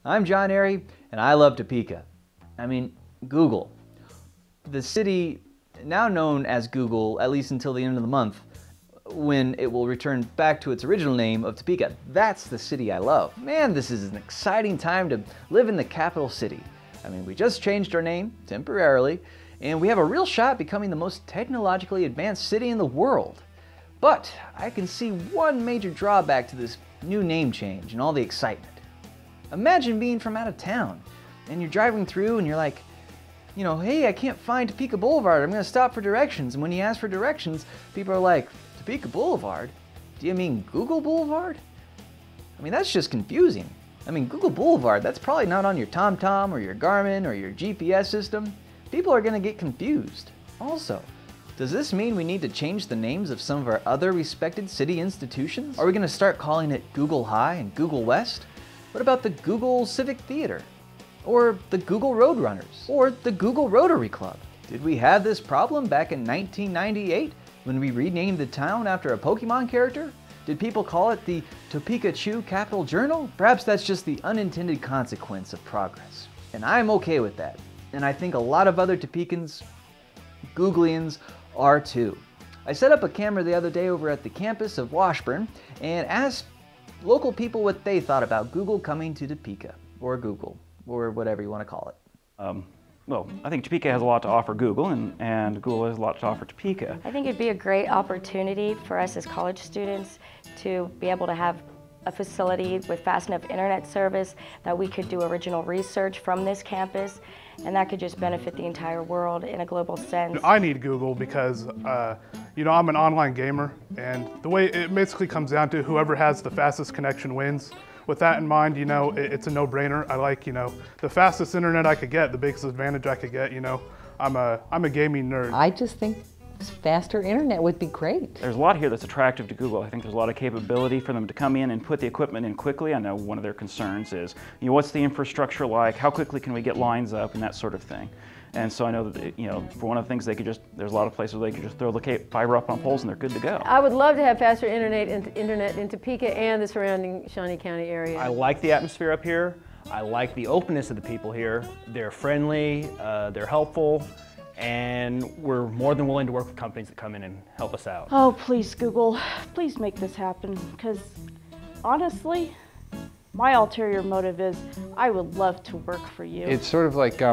I'm John Airy, and I love Topeka. I mean, Google. The city, now known as Google, at least until the end of the month, when it will return back to its original name of Topeka. That's the city I love. Man, this is an exciting time to live in the capital city. I mean, we just changed our name, temporarily, and we have a real shot at becoming the most technologically advanced city in the world. But I can see one major drawback to this new name change and all the excitement. Imagine being from out of town and you're driving through and you're like, hey, I can't find Topeka Boulevard. I'm going to stop for directions. And when you ask for directions, people are like, Topeka Boulevard? Do you mean Google Boulevard? I mean, that's just confusing. I mean, Google Boulevard, that's probably not on your TomTom or your Garmin or your GPS system. People are going to get confused. Also, does this mean we need to change the names of some of our other respected city institutions? Are we going to start calling it Google High and Google West? What about the Google Civic Theater? Or the Google Roadrunners? Or the Google Rotary Club? Did we have this problem back in 1998 when we renamed the town after a Pokemon character? Did people call it the Topeka-Chew Capital Journal? Perhaps that's just the unintended consequence of progress. And I'm okay with that. And I think a lot of other Topekans, Googlians, are too. I set up a camera the other day over at the campus of Washburn and asked local people what they thought about Google coming to Topeka, or Google, or whatever you want to call it. Well, I think Topeka has a lot to offer Google, and Google has a lot to offer Topeka. I think it'd be a great opportunity for us as college students to be able to have a facility with fast enough internet service that we could do original research from this campus, and that could just benefit the entire world in a global sense. I need Google because, I'm an online gamer, and the way it basically comes down to whoever has the fastest connection wins. With that in mind, it's a no-brainer. I like, the fastest internet I could get, the biggest advantage I could get, I'm a gaming nerd. I just think faster internet would be great. There's a lot here that's attractive to Google. I think there's a lot of capability for them to come in and put the equipment in quickly. I know one of their concerns is, what's the infrastructure like? How quickly can we get lines up and that sort of thing? And so I know that, for one of the things there's a lot of places where they could just throw the fiber up on poles and they're good to go. I would love to have faster internet in Topeka and the surrounding Shawnee County area. I like the atmosphere up here. I like the openness of the people here. They're friendly, they're helpful, and we're more than willing to work with companies that come in and help us out. Oh, please, Google, please make this happen, because honestly, my ulterior motive is I would love to work for you. It's sort of like,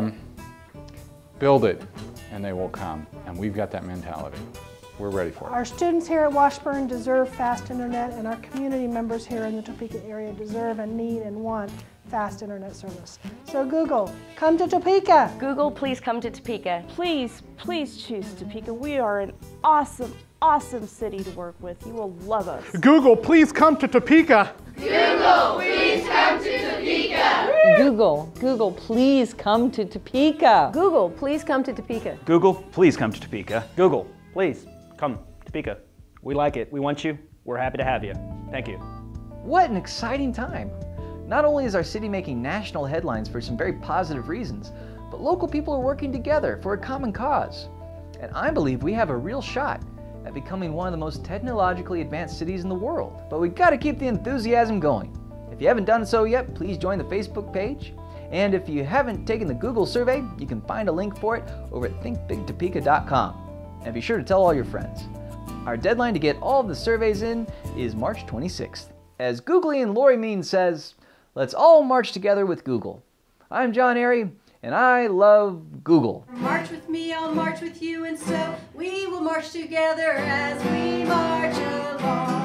build it and they will come, and we've got that mentality. We're ready for it. Our students here at Washburn deserve fast internet, and our community members here in the Topeka area deserve and need and want fast internet service. So Google, come to Topeka. Google, please come to Topeka. Please, please choose Topeka. We are an awesome, awesome city to work with. You will love us. Google, please come to Topeka. Google, please come to Topeka. Google, please come to Topeka. Google, please come to Topeka. Google, please come to Topeka. Google, please come to Topeka. We like it. We want you. We're happy to have you. Thank you. What an exciting time! Not only is our city making national headlines for some very positive reasons, but local people are working together for a common cause. And I believe we have a real shot at becoming one of the most technologically advanced cities in the world. But we've got to keep the enthusiasm going. If you haven't done so yet, please join the Facebook page. And if you haven't taken the Google survey, you can find a link for it over at thinkbigtopeka.com. And be sure to tell all your friends. Our deadline to get all of the surveys in is March 26th. As Googlian Lori Mean says, let's all march together with Google. I'm John Airy, and I love Google. March with me, I'll march with you, and so we will march together as we march along.